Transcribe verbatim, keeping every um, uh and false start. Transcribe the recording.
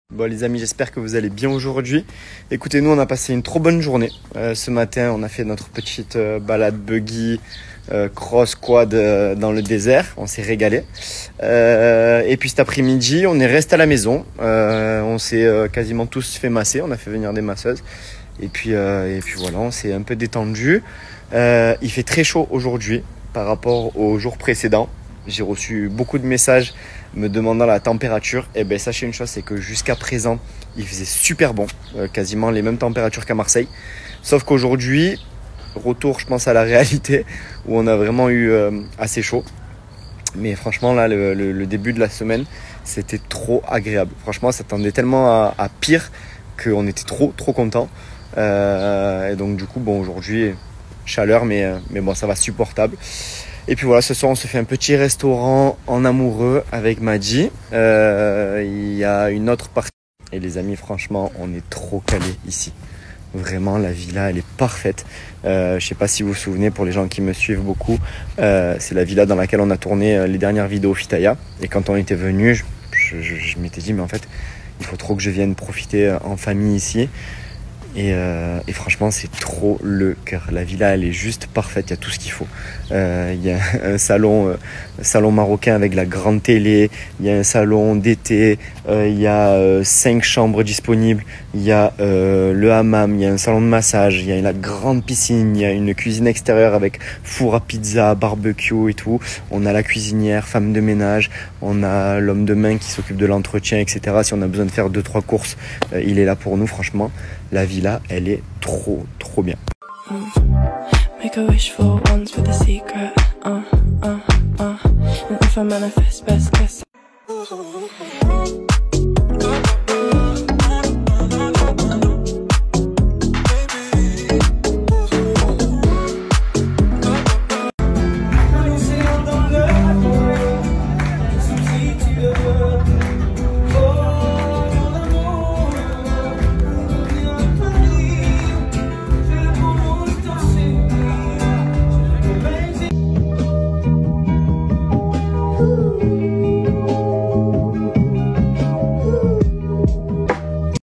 Bon les amis, j'espère que vous allez bien aujourd'hui. Écoutez, nous on a passé une trop bonne journée. Euh, ce matin, on a fait notre petite euh, balade buggy, euh, cross, quad euh, dans le désert. On s'est régalé. Euh, et puis cet après-midi, on est resté à la maison. Euh, on s'est euh, quasiment tous fait masser. On a fait venir des masseuses. Et puis, euh, et puis voilà, on s'est un peu détendu. Euh, il fait très chaud aujourd'hui par rapport aux jours précédents. J'ai reçu beaucoup de messages me demandant la température. Et ben sachez une chose, c'est que jusqu'à présent, il faisait super bon, euh, quasiment les mêmes températures qu'à Marseille. Sauf qu'aujourd'hui, retour, je pense, à la réalité, où on a vraiment eu euh, assez chaud. Mais franchement, là, le, le, le début de la semaine, c'était trop agréable. Franchement, on s'attendait tellement à, à pire qu'on était trop, trop contents. Euh, et donc, du coup, bon, aujourd'hui, chaleur, mais, mais bon, ça va, supportable. Et puis voilà, ce soir on se fait un petit restaurant en amoureux avec Madji. Euh, il y a une autre partie. Et les amis, franchement, on est trop calés ici. Vraiment, la villa, elle est parfaite. Euh, je sais pas si vous vous souvenez, pour les gens qui me suivent beaucoup, euh, c'est la villa dans laquelle on a tourné les dernières vidéos Fitaya. Et quand on était venu, je, je, je, je m'étais dit, mais en fait, il faut trop que je vienne profiter en famille ici. Et, euh, et franchement, c'est trop le cœur. La villa, elle est juste parfaite. Il y a tout ce qu'il faut. Euh, il y a un salon, euh, salon marocain avec la grande télé. Il y a un salon d'été. Euh, il y a euh, cinq chambres disponibles. Il y a euh, le hammam. Il y a un salon de massage. Il y a la grande piscine. Il y a une cuisine extérieure avec four à pizza, barbecue et tout. On a la cuisinière, femme de ménage. On a l'homme de main qui s'occupe de l'entretien, et cetera. Si on a besoin de faire deux, trois courses, euh, il est là pour nous. Franchement, la villa, elle est trop, trop bien. Make a wish for once with a secret. Uh, uh, uh. And if I manifest best, guess.